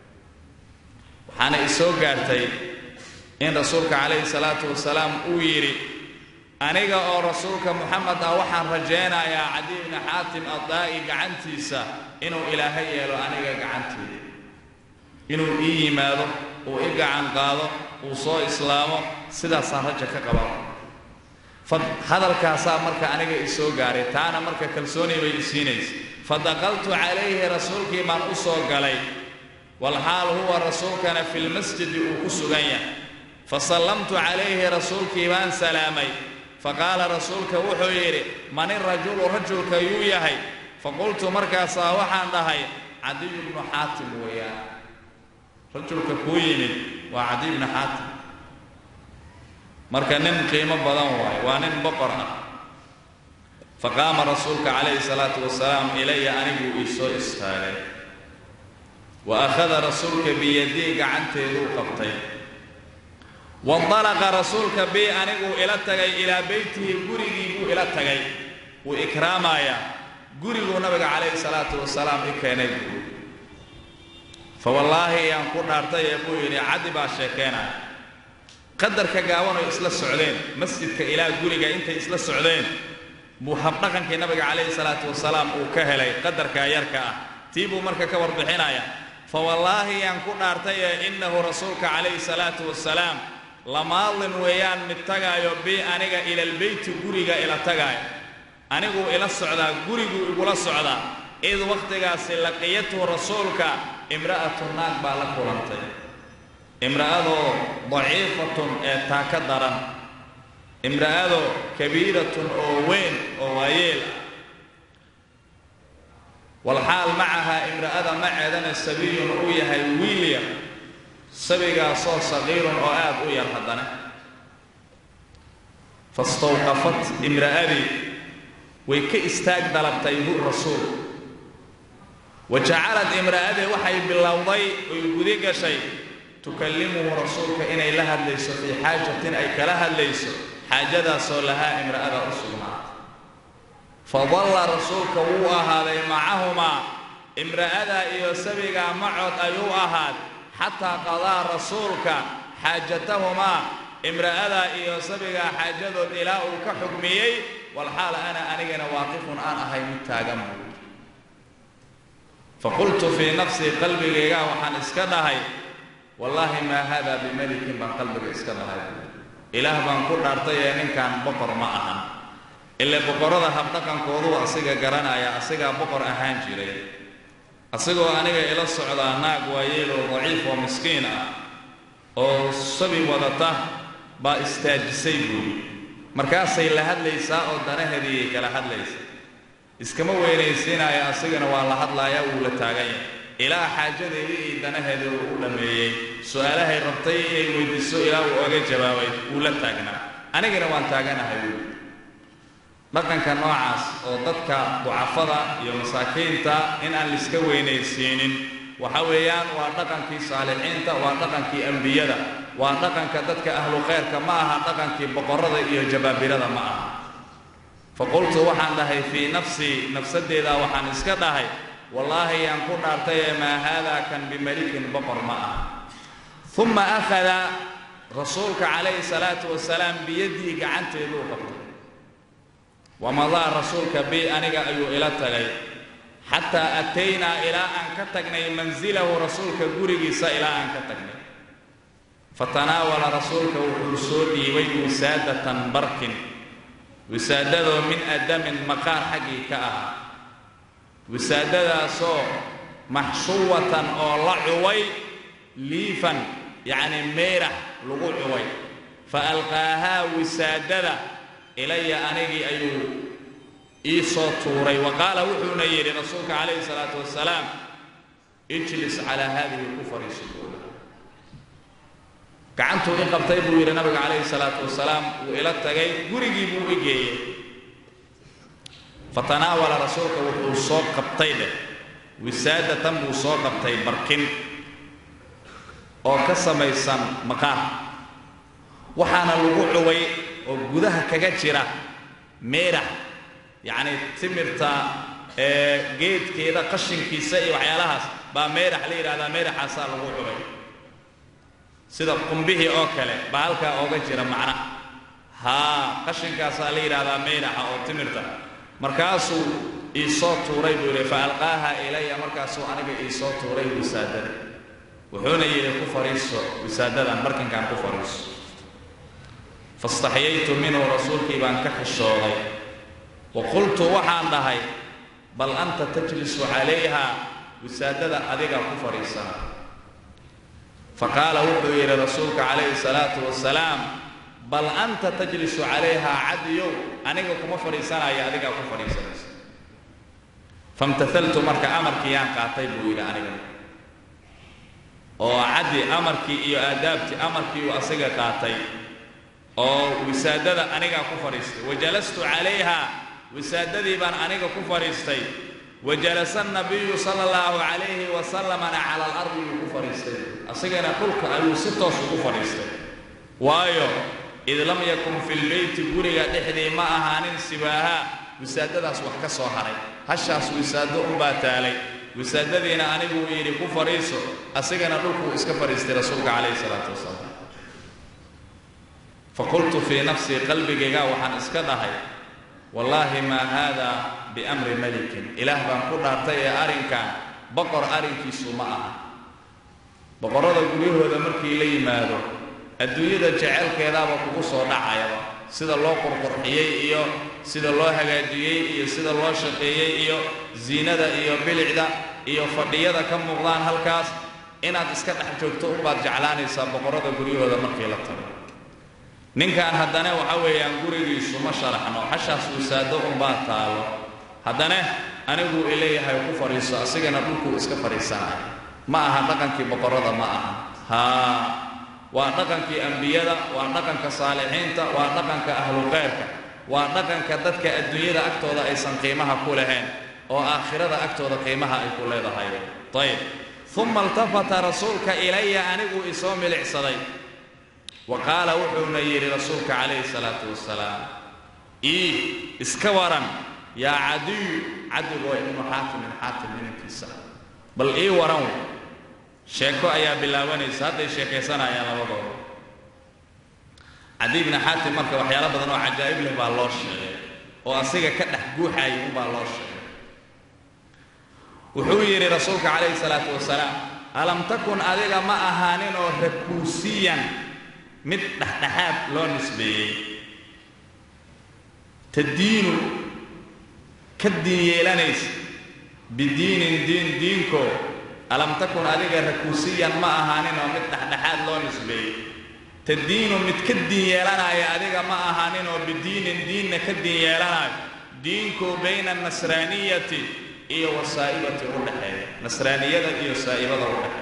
وحنا إسوق قارتي إن رسولك عليه الصلاة والسلام أويري أنا أو رسولك محمد أوحى رجينا يا عدي بن حاتم الضائي قعنتي سا إنه إلهي لو أنا قعنتي إنه إيه ماله وإيه عن قاضه وصو إسلامه سيدا صارجك قبل فهذا الكاسا مركا أنا إسوق قاري تانا مركا كلسوني ويسينيس فدخلت عليه رسولك من أسوق علي والحال هو رسولك في المسجد وأسوقيا فسلمت عليه رسولك من سلامي فقال رسولك وحيري من الرجل رجلك يويهي فقلت مركا صاوحا لهي عدي بن حاتم ويا رجلك كويني وعدي بن حاتم مركا نن قيمة بدن واي وانن بقرة فقام رسولك عليه الصلاة والسلام إلي أنه إيسو إسهالي وأخذ رسولك بيدي قعنتي ذو قبطي وانطلق رسولك بي أنه إلى التغي إلى بيته قريبه إلى التغي وإكرامايا قريبه نبي عليه الصلاة والسلام إكيني فوالله ينقل أرتي يقول عدبا شيكينا قدر كجاوانو إسلا السعودين مسجد كإله قريبه أنت إسلا السعودين محبقا كنبي عليه الصلاة والسلام وكهلي قدر كايركا تيبو مركا كور بحنايا فوالله ينقل أرتي إنه رسولك عليه الصلاة والسلام لمالن ويان متغايو بي انيغا الى البيت غوريغا الى تغاي انيغو الى السعدا غوريغو يقول السعدا اذ وقتغاس لقيته رسولك امراه ناق بالا كورنتي امراه ضعيفه تاكدرا امراه كبيره او وين او ويل والحال معها امراه معدن السبي او يحي ويليا سبيغا صو صغير او اب او يرحدنا فاستوقفت امرأتي ويكي استاق دلبتيه الرسول وجعلت امرأتي وحي باللوضي ويقذيق شيء تكلمه رسولك إني لها ليس في حاجة أي كلها ليس حاجة صلها امرأة رسولنا فظل رسولك هو هذا معهما امرأة إيو سبيغا معد أيو أهاد حتى قضى رسولك حاجتهما امرأة إيو سبقا حاجته إلى كحكمي والحال أنا أنا واقف أنا هاي متاجم فقلت في نفسي قلبي ليا وحن اسكنها والله ما هذا بملك من قلبك اسكنها إله من كل أرطي إن كان بقر معها إلا بقر هذا حبتكم كودو أصيغا قرنا يا أصيغا بقر أهان جري أصيغا أنا إلى السعودة ناق ويل ضعيف ومسكينة أو صبي وضته با istaajisay buu markaasay la hadlaysaa oo danaheedii kala hadlaysaa iskama weynaysiinaya asagana waa la hadlayaa uu la taagay ilaa xaajadeedii danaheedii uu dhameeyay su'aalahay rabtay inay weydiiso ilaa uu uga jawaabay uu la taagnaa anigana waan taaganahay dhaqanka noocaas oo dadka ducafada iyo masaakiinta in aan iska weynaysiinin waxa weeyaan waa dhaqankii saalixiinta waa dhaqankii anbiyada waa dhaqanka dadka ahlu khayrka ma aha dhaqankii boqorada iyo jabaabirada ma aha faqultu waxaan dhahay fi nafsi nafsadeeda waxaan iska dhahay wallahi aan ku dhaartay ma hada kan bimalikin boqor ma aha thumma akhadha rasuulka alayhi salatu wassalam biyadi gacanteedu qabtay wamada rasuulka bi aniga ayu ila tagay حتى أتينا إلى أن كتقني منزله رسولك قريسا إلى أن كتقني فتناول رسولك وحرسولي وسادة برك وسادة من أدم مقار حقيقة وسادة سو محشوة أو لعوي ليفا يعني ميرح لغوعوي فألقاها وسادة إلي أنيجي أيوه إيصو توري وقال وحونا يري رسولك عليه الصلاة والسلام اجلس على هذه الكفر سجودا كعنتو إن قبطيبو يري نبي عليه الصلاة والسلام وإلى التغي قريقي بو إجي فتناول رسولك وحو صوب قبطيبه وسادة تنبو صوب قبطيب بركن أو كسم يسان مقام وحانا الوقوعوي وقودها كجاتشرة ميرح يعني تمرتا جيد كذا قشن كيسة وعيالها بميرح لي هذا ميرح حصل وحوي سيدا قم به أكله بالك أوجر معنا ها قشن كاسالي هذا ميرح أو تمرتا مركاسو إيصوت توري فألقاها إلي مركاسو أنا بإيصوت توري وسادة وحنا يلقوا فريسو وسادة مركن كان كفريس فاستحييت منه رسولك بان كحشوري وقلت وحان لهي بل أنت تجلس عليها وسادة أديك كفريسا فقال وحي رسولك عليه الصلاة والسلام بل أنت تجلس عليها عديو أنيك كفريسا يا أديك كفريسا فامتثلت مرك أمرك يان قاطيب إلى أنيك أو عدي أمرك إيو آدابتي أمرك إيو أصيغ قاطيب أو وسادة أنيك كفريسا وجلست عليها وسادتي بان أنيك كفريستي وجلس النبي صلى الله عليه وسلم على الأرض كفريستي أصيغنا قلت أيو ستوس كفريستي وايو إذ لم يكن في البيت قرية إحدي ما أهانين سواها وسادة أصبح كصهري هشاس وسادة أمباتالي وسادتنا أنيك ويري كفريسو أصيغنا قلت إسكفريستي رسولك عليه الصلاة والسلام فقلت في نفسي قلبي جاء وحن إسكدهي والله ما هذا بأمر ملك إله بان قدرتي أرنكا بقر أرنكي سماء بقر هذا يقوليه هذا مركي لي ماذا الدنيا جعل كذا وقصو دعايا سيد الله قرقرحيي إيو سيد الله هجاجيي إيو سيد الله شقيي إيو زينة إيو بلعدة إيو فردية كم مغضان هالكاس إن أتسكت حجوكتو بعد جعلاني سا بقر هذا يقوليه هذا مركي لطر ninkan haddana waxa weeyaan gurigiisu ma sharaxno xashaas uu saado un baa taalo haddana anigu ileeyahay ku fariiso asigana dhulku iska fariisanay ma aha dhaqankii boqorada ma aha ha waa dhaqankii anbiyada waa dhaqanka saalixiinta waa dhaqanka ahlul khayrka waa dhaqanka dadka adduunyada agtooda aysan qiimaha ku lahayn oo aakhirada agtooda qiimaha ay ku leedahay tayib thumma altafata rasuulka ilayya anigu isoo milicsaday وقال وحونا يري رسولك عليه الصلاة والسلام إيه إسكورا يا عدو عدو ابن حاتم من حاتم من الكساء بل إيه ورون شيكو أيا بلاواني سادة شيكي سنة يا لبضو عدي بن حاتم مركا وحيالا بدنو عجائب له بالله وأصيغا كدح قوحا يقول بالله وحو يري رسولك عليه الصلاة والسلام ألم تكن أذيك ما أهانين ركوسيا mid dhaxdhaxaad loo nisbeeyey tadiinu ka diin yeelanaysa bidiinin diin diinko alam takun adiga rakuusiyan ma ahaanin oo mid dhaxdhaxaad loo nisbeeyey tadiinu mid ka diin yeelanaya adiga ma ahaanin oo bidiinin diinna ka diin yeelanayo diinku bayna nasraaniyati iyo wasaa'ibati u dhaxeeya nasraaniyada iyo saa'ibada u dhaxeeya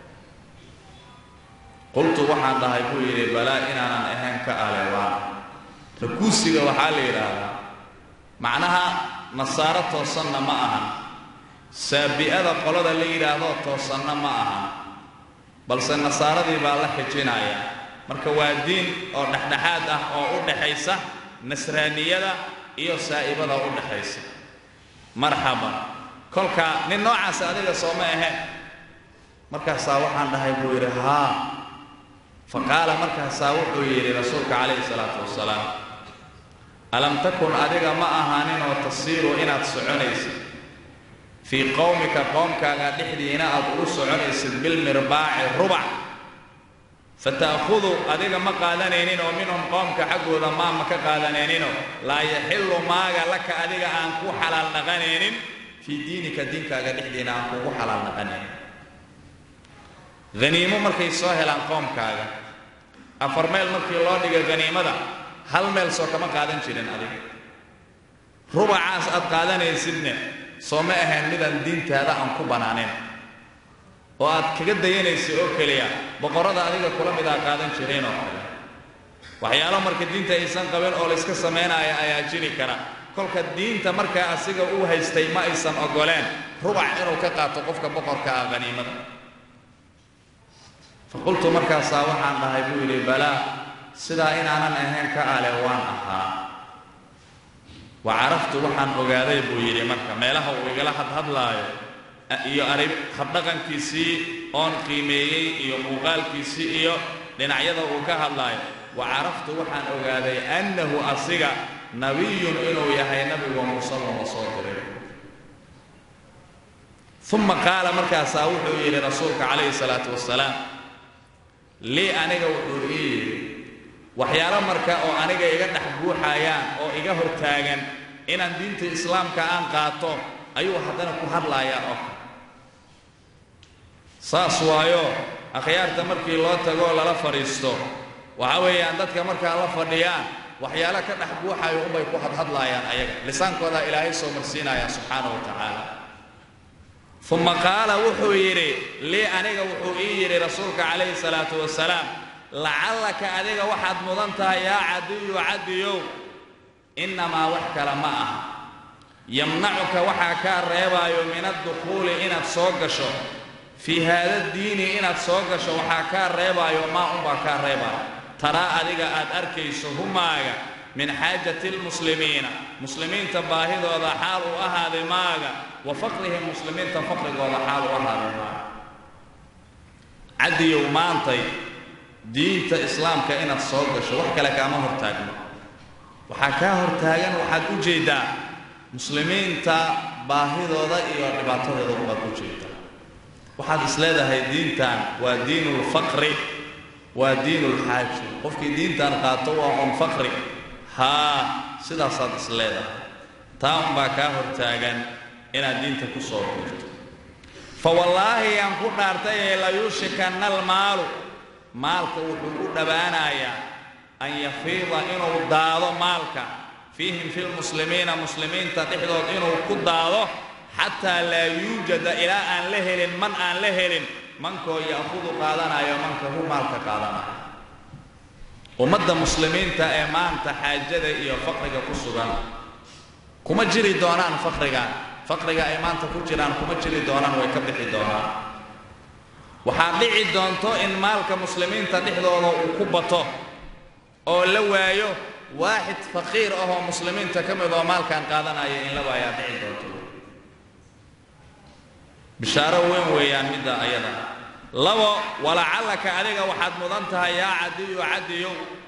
قلت وحان الله يقول لي بلا إن أنا أهان كألوان ركوسي وحالي لها معناها نصارى توصلنا معها سابئة قلد اللي إلى توصلنا معها بل سنصارى دي بالله حجينايا مركوا الدين أو نحنحاد أو أرد حيسة نسرانية إيو سائبة أرد حيسة مرحبا كلك من نوع سألي صومئه مركا ساوحان الله يقول لي ها فقال مركا ساوحو يري رسولك عليه الصلاة والسلام ألم تكن أدق ما أهانين وتصير إنا تسعنيس في قومك قومك قادحدي إنا أدقو سعنيس بالمرباع الربع فتأخذوا أدق ما قادنينين ومنهم قومك حقو ذمامك قادنينين لا يحل ما لك أدق أنكو حلال نغنين في دينك دينك قادحدي إنا أنكو حلال نغنين غنيمة مركي سوهل عن قوم كاغا أفرميل مركي الله ديغا غنيمة دا هل ميل سو كما قادن شيرين عليك ربع عاس أد قادن يسدن سوما أهن مدن دين تهدا أنكو بنانين وأد كقد ينيسي أوكليا بقرة دا ديغا كلا مدا قادن شيرين أوكليا وحيالا مركي دين تهيسان قبل أوليسك سمين آيا آيا جيري كرا كل كدين تمركي أسيغا أوها يستيما إيسان أقولين ربع إنو كقاتو قفك بقر كا غنيمة فقلت مركا صاوحا الله يقول لي بلا سدا إن أنا أهين كألوان أها وعرفت وحن أجادي بويري مركا مالها ويجلا حد هاد لاي iyo arib habdhaqankiisii oon qiimeeyay iyo muuqaalkiisii iyo dhinacyada uu ka hadlay وعرفت وحن أجادي أنه أصيغ نبي إنه يهي نبي ومصلى وصادر ثم قال مركا ساوحه إلى رسولك عليه الصلاة والسلام لي أنيقا وحوري وحيالا مركا أو أنيقا إيقا نحبو حيان أو إيقا هرتاغن إن دينة الإسلام كأن قاطو أيوة حدنا كهر لا يا أخ ساسوايو أخيار تمركي الله تقول لا فريستو وعوي عندك مركا الله فرديان وحيالا كنحبو حيو أبا يكو حد هد لا يا أيقا لسان كودا إلهي سومر سينا يا سبحانه وتعالى ثم قال وحويري لي أنيقا وحويري رسولك عليه الصلاة والسلام لعلك أنيقا وحد مضنتها يا عدي عدي إنما وحك لماء يمنعك وحكا الريبا من الدخول إن تصوقشو في هذا الدين إن تصوقشو وحكا الريبا وما أمبكا الريبا ترى أنيقا أد أركيسو هما من حاجة المسلمين مسلمين تباهد وذا حال وأهد ماغا وفقرهم مسلمين تفقر وذا حال وأهد ماغا عدي يومان طي دين إسلام كإن تصوقشو وحكا لك أمهر تاقنا وحكا هرتاغن وحد أجيدا مسلمين تباهد وذا إيوان رباطة وذا أجيدا وحد إسلادة هاي دين تان ودين الفقر ودين الحاج وفكي دين تان قاطوة عن فقر ها سيدا صاد إسلادة تام باكا هرتاغن إنا دين تكسور فوالله ينقل نارتيه لا يوشكن المال مالك وحقوق دبانايا أن يفيض إنه داضو مالك فيهم في المسلمين مسلمين تتحدث إنه كداضو حتى لا يوجد إلى أن لهل من أن لهل منكو يأخذ قادنا يا منك هو مالك قادنا ومدى مسلمين تأمان تحاجد إيا فقرك كسران كما جري دونان فقرك فقرك إيمان تكجران كما جري دونان ويكبح دونان وحاقعي دونتو إن مالك مسلمين تتحدث وكبتو أو لوايو واحد فقير أو مسلمين تكمل مال كان قادنا إن لوايا بعيد بشارة وين ويان مدى أيضا لو ولعلك عليك وحد مضنتها يا عدي عدي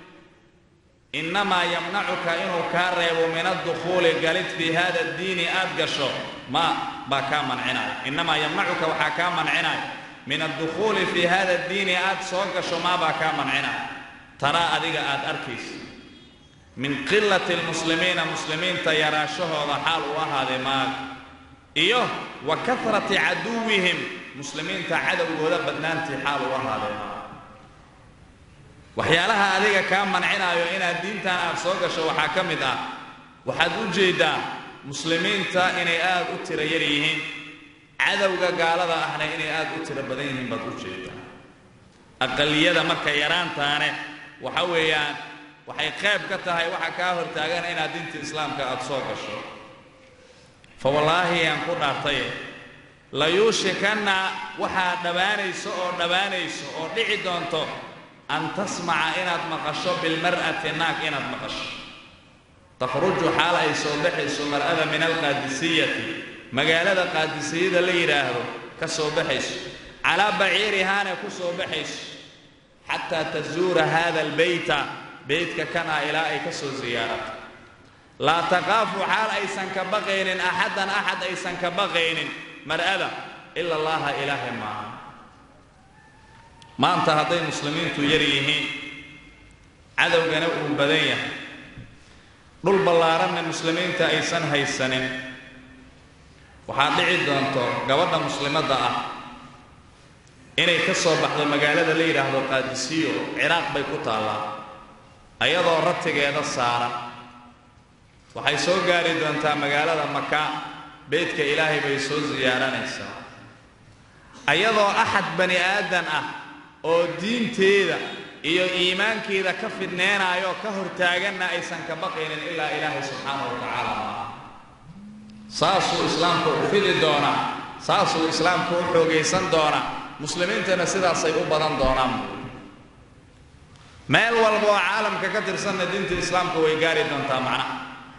إنما يمنعك إنه كارب من الدخول قالت في هذا الدين أدقشو ما باكا منعنا إنما يمنعك وحكا منعنا من الدخول في هذا الدين أدسوقشو ما باكا منعنا ترى أديك آد أركيس من قلة المسلمين مسلمين تيراشوه وحال وهذا مال إيوه وكثرة عدوهم مسلمين تعدوا وذا بدنان حال وهذا مال وحيالها أديك كان منعنا يوئنا الدين تان أرسوغشو وحاكم ذا وحد أجيدا مسلمين تا إني آد أتر يريهم عدوك قال ذا أحنا إني آد أتر بدينهم بد أجيدا أقلية مركا يران تاني وحويان waxay qayb ka tahay waxa ka hortaagan in diinta islaamka aad soo gasho fa wallahi aan ku dhaartay la yushikana waxa dhawaanayso oo dhawaanayso oo dhici doonto an tasma'a inaad maqasho bil mar'ati naag inaad maqasho takhruju xaal ay soo baxayso mar'ada min al qadisiyati magaalada qadisiyada la yiraahdo ka soo baxayso ala baciirihana ku soo baxayso hatta tazura hada al bayta بيتك كان إلى أي كسو زيارة لا تخاف حال أيسن كبغين أحدا أحد أيسن كبغين مرأة إلا الله إله ما ما أنت هذين المسلمين تجريه عدو جنوب بدية رول بلارا من المسلمين تأيسن هاي السنين وحاد عيد أنتو جوادنا مسلمات ده إني كسر بحد المجالات اللي يراه القادسية عراق بيكوت الله ayadoo ratigeeda saaran waxay soo gaari doontaa magaalada Makka beedka Ilaahay bay soo ziyaaranaysaa ayadoo ahad bani aadan ah oo diinteeda iyo iimaankeeda ka fidneenaayo ka hortaagana aysan ka baqaynin ilaa Ilaahay subhanahu wa ta'ala saasu islaamku u fidi doona saasu islaamku u xoogeysan doona muslimiintana sidaas ay u badan doonaan meel walba oo caalamka ka tirsan diinta islaamka way gaari doontaa macna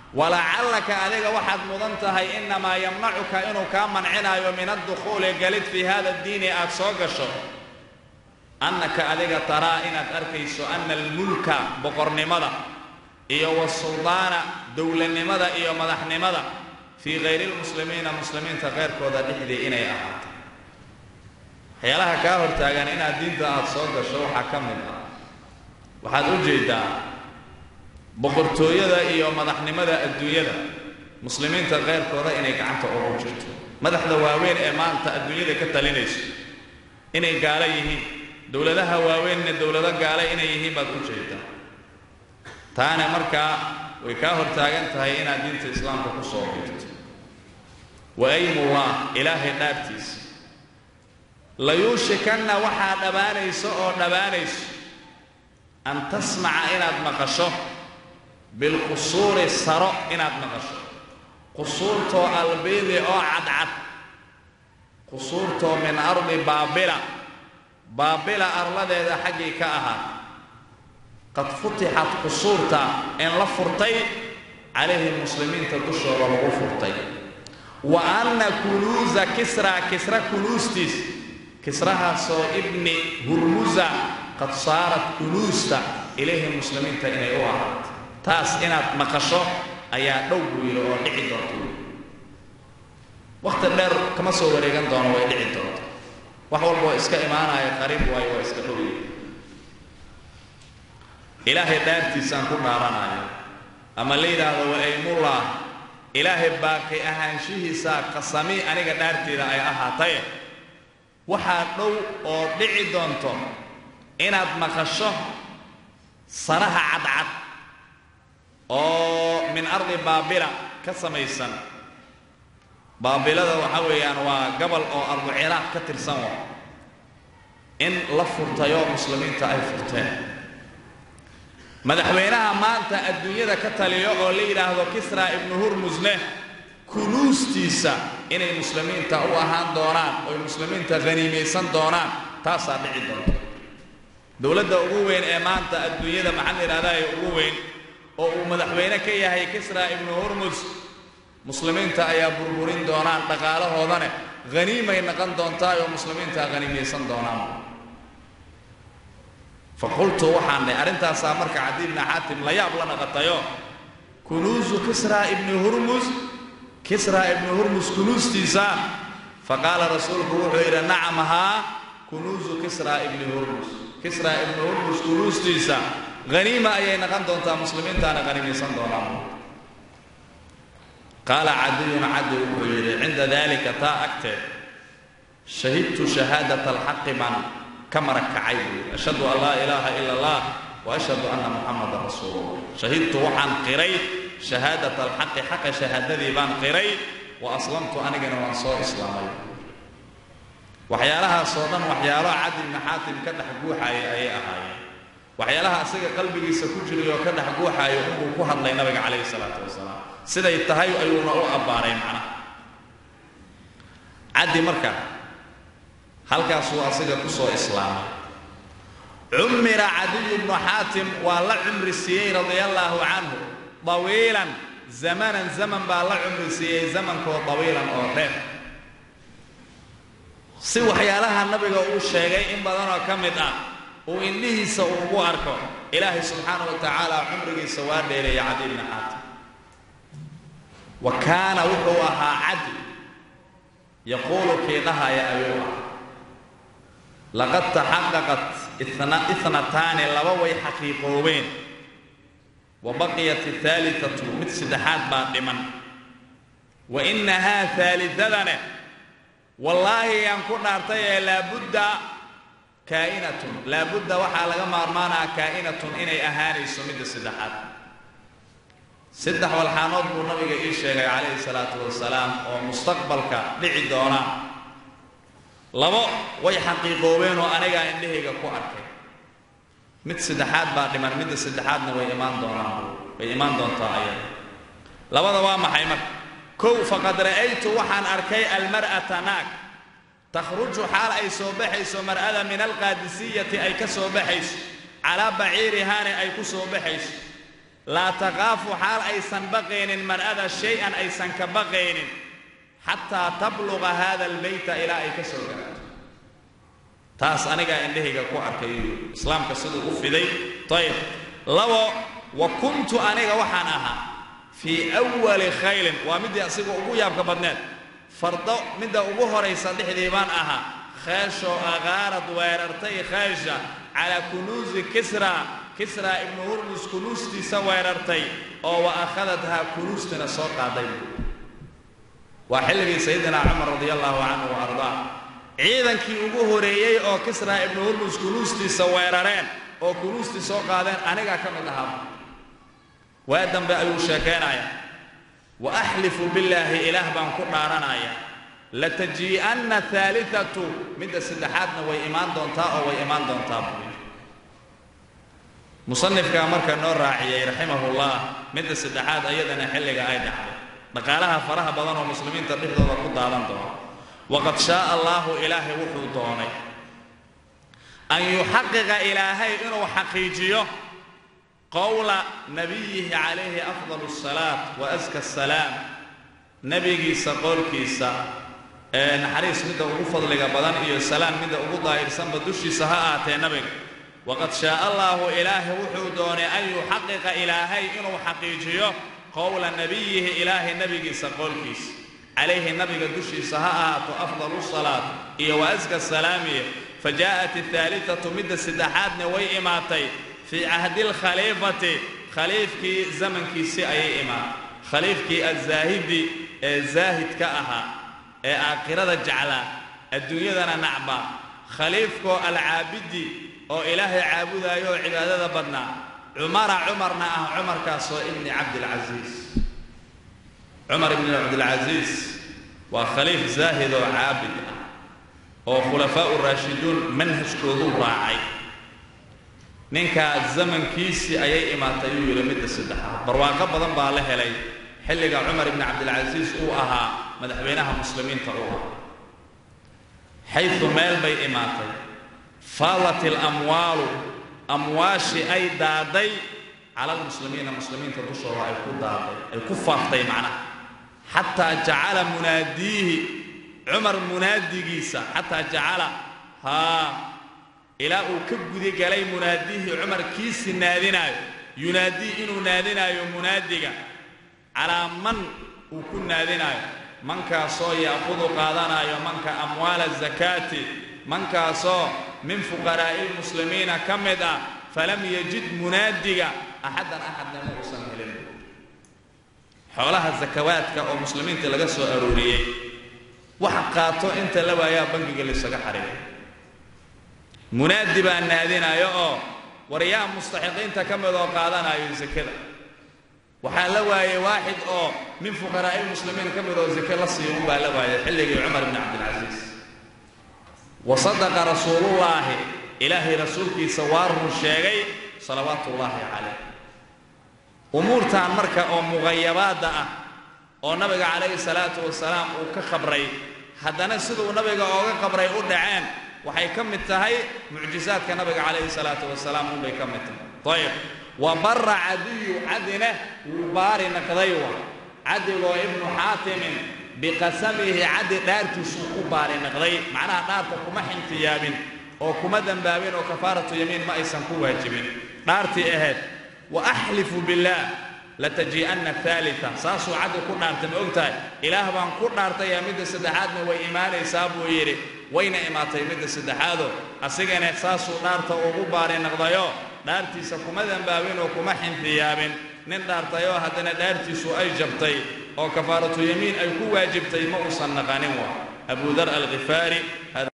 ولعلك أذيك واحد مضنتها إنما يمنعك إنه كان منعنا من الدخول قلت في هذا الدين أتسوقش أنك أذيك ترى إن أركيس أن الملك بقرن مدى إيو السلطان دولة مدى إيو مدح مدى في غير المسلمين مسلمين تغير كودا لحدي إني أحد حيالها كاهر تاغان إن الدين تا أتسوقش وحكم منها waxaad u jeedaa boqortooyada iyo madaxnimada adduunyada muslimiinta qeyrkooda inay gacanta ugu jirto madaxda waaweyn ee maanta adduunyada ka talinayso inay gaala yihiin dawladaha waaweynna dawlado gaala inay yihiin baad u jeedaa taana markaa way ka hortaagan tahay inaad diinta islaamka ku soo biirto wa aymullah ilaahay dhaartiisa la yuushikanna waxaa dhabaanayso oo dhabaanayso أن تسمع إناد مقشه بالقصور السراء إناد مقشه قصور تو البيض أو عدعد قصور تو من أرض بابلة بابلة أرض إذا حقي كأها قد فتحت قصور تا إن لفرتي عليه المسلمين تدشوا والغفرتي وأن كنوز كسرى كسرى كنوستيس كسرها سو ابن هرمزة قد صارت كنوستا إليه المسلمين تإني أوعد تاس إنات مقشو أيا دوغو إلو أو دعي دوتو وقت اللير كما سوى وريغان دونو ويدعي دوتو وحول بو إسكا إيمانا يا قريب واي وإسكا دوغي إلهي دارتي سانكو نارانا أما ليدا هو أيم الله إلهي باقي أهانشيه سا قسمي أنيقا دارتي دا أي أهاتي وحا دو أو دعي دونتو inaad maqasho saraha cadcad oo min ardi baabila ka samaysan baabilada waxa weeyaan waa gobol oo ardu ciraaq ka tirsan waa in la furtayo muslimiinta ay furteen madaxweynaha maanta adduunyada ka taliyo oo la yiraahdo Kisra ibn Hurmuzne kunuustiisa inay muslimiinta u ahaan doonaan oo muslimiinta ghaniimeysan doonaan taas aa dhici doonta dawladda ugu weyn ee maanta adduunyada maxaa yiraahdaa ugu weyn oo uu madaxweyne ka yahay Kisra ibn Hurmuz muslimiinta ayaa burburin doonaan dhaqaalahoodana ghaniimay noqon doontaa oo muslimiinta ghaniimeysan doonaan faqultu waxaan arintaas marka Adi ibn Hatim la yaab la naqatayo kunuuzu Kisra ibn Hurmuz Kisra ibn Hurmuz kunuustiisa faqala rasuulku wuxuu yiri nacamaha kunuuzu Kisra ibn Hurmuz كسرى ابن هرمز كنوستيسا غنيمة أي نقن دونتا مسلمين تانا غنيمة صندونا قال عدي عدي عند ذلك تا أكتر شهدت شهادة الحق من كمرك عيبي أشهد أن لا إله إلا الله وأشهد أن محمد رسول الله شهدت وحن قريت شهادة الحق حق شهادة بان قريت وأسلمت أنا جن وانصار إسلامي waxyaalaha soodan waxyaalaha Adi ibn Hatim ka dhaxguuxay ay ahaayeen waxyaalaha asiga qalbigiisa ku jiray oo ka dhaxguuxay uu ku hadlay nabiga kaleey salaatu wasalaam siday tahay ayuuna u abaaray macna Adi marka halkaas uu asiga ku soo islaamay umira Adi ibn Hatim wa la umri siyay radiyallahu anhu tawilan zamanan zaman ba la umri siyay zaman ko tawilan oo dheer si waxyaalaha nabiga uu sheegay in badan oo kamid ah oo indhihiisa uu ugu arko ilaahay subhanahu wa ta'ala umrigiisa waa dheereeyay Adi ibn Hatim wa kana wuxuu ahaa Adi yaqulu kiidaha ya ayuha laqad tahaqqaqat ithna ithnatani laba way haqiiqoobeen wa baqiyat thalithatu mid saddexaad baa dhiman wa innaha thalithadana والله ينكون أرتي لابد كائنة لابد وحال جمع مانا كائنة إني أهاني سميد السدحات سدح والحانوت بالنبي إيش عليه الصلاة والسلام ومستقبلك لعدونا لما ويحقيقوين وأنا جا إنه يجاكو أركي مد سدحات بعد ما مد السدحات نوي إيمان دونا إيمان دون طاعية لما دوام حيمك كو فقد رأيت وحن أركي المرأة ناك تخرج حال أي صوبحيس مرأة من القادسية أي كصوبحيس على بعيرها أي كصوبحيس لا تخاف حال أيسن بقين مرأة شيئا أيسن كبقين حتى تبلغ هذا البيت إلى أي كسر تاس أنا عنده كو أركي إسلام كسر أفدي طيب لو وكنت أنا وحناها في أول خيل ومدي أصيب أبويا بكبرنات فرض مدى أبوه رئيس ديبان أها خاشوا أغارض ويررتي خاشة على كنوز كسرى كسرى ابن هرمز كنوز تسويررتي أو وأخذتها كنوز تنسوق عدين وحلقي سيدنا عمر رضي الله عنه وأرضاه عيدا كي أبوه ريي أو كسرى ابن هرمز كنوز تسويررين أو كنوز تسوق عدين أنا كم ذهب وأدم بأيو شاكينايا وأحلف بالله إله بان كرنايا لتجيئن ثالثة مدى سدحاتنا وإيمان دونتا أو وإيمان دونتا مصنف كامركا نور راعي رحمه الله مدى سدحات أيضا حلقة أيضا نقالها فرها بضان ومسلمين تبقى ضرقود دالان دون وقد شاء الله إلهي وحو دوني أن يحقق إلهي إنه حقيقيه قول نبيه عليه أفضل الصلاة وأزكى السلام نبي كيسا قول كيسا نحريس مدى أبو فضل قبضان إيو السلام مدى أبو ضاير سنب دوشي سهاء نبي وقد شاء الله إلهي وحودون أن يحقق إلهي إنه حقيقيه قول نبيه إلهي نبي كيسا قول كيس عليه النبي دوشي سهاء أفضل الصلاة إيو وأزكى السلام فجاءت الثالثة مدى سدحات نوي إماتي في عهد الخليفة خليفك زمن كيسي أي إمام خليفك الزاهد الزاهد كأها آخرة جعلا الدنيا دنا نعبا خليفك العابد أو إله عابد أيو عبادة بدنا عمر عمرنا عمر كاسو ابن عبد العزيز عمر بن عبد العزيز وخليف زاهد وعابد وخلفاء الراشدون منهج كذو راعي ninka zamankiisi ayay imaatay uu yiri mid saddexaad barwaaqo badan baa la helay xilliga Umar ibn Abdul Aziz uu ahaa madaxweynaha muslimiinta uu haythu meel bay imaatay falat al amwal amwashi ay daaday ala al muslimiina muslimiinta dushooda ay ku daaday ay ku faaftay macna hatta ja'ala munadihi Umar munadigiisa hatta ja'ala ha إلى أكبر جلي مناديه عمر كيس نادنا ينادي إنه نادنا يمناديك على من وكن نادنا من كاسو يأخذ قادنا يمن كأموال الزكاة من كاسو من فقراء المسلمين كمدا فلم يجد مناديك أحدا أحد لم يوصل إليه حولها الزكوات كمسلمين تلقسوا أرورية وحقاته أنت لو يا بنك اللي سجحريه منادي بأن نادينا يا ورياء مستحقين تكملوا قادنا يزكدا وحلوا واحد أو من فقراء المسلمين كملوا زكاة لصيهم بالوا حلق عمر بن عبد العزيز وصدق رسول الله إلهي رسولك سواره الشيغي صلوات الله عليه أمور تعمرك أو مغيبات أو نبي عليه الصلاة والسلام وكخبري هذا نسد ونبي أو كخبري ودعان waxay kamid tahay mucjizaadka nabiga kaleey salaatu wasalaam uu bay kamid tahay tayib wa barra adiyu adina bari naqdaywa adigo ibn hatim biqasamihi adi daartiisu ku bari naqday macnaha daarta kuma xintiyaabin oo kuma dambaabin oo kafaaratu yamiin ma aysan ku waajibin daarti ahayd wa ahlifu billah la taji'anna thalitha saasu adi ku dhaartay ogtahay ilaah baan ku dhaartay mid saddexaadna way iimaanaysaa buu yiri wayna imaatay mid saddexaado asigana saasu dhaarta ugu baaray naqdayo dhaartiisa kuma dambaabin oo kuma xinfiyaabin nin dhaartayo hadana dhaartiisu ay jabtay oo kafaaratu yamiin ay ku waajibtay ma uusan naqanin wa Abu Dhar al-Ghifari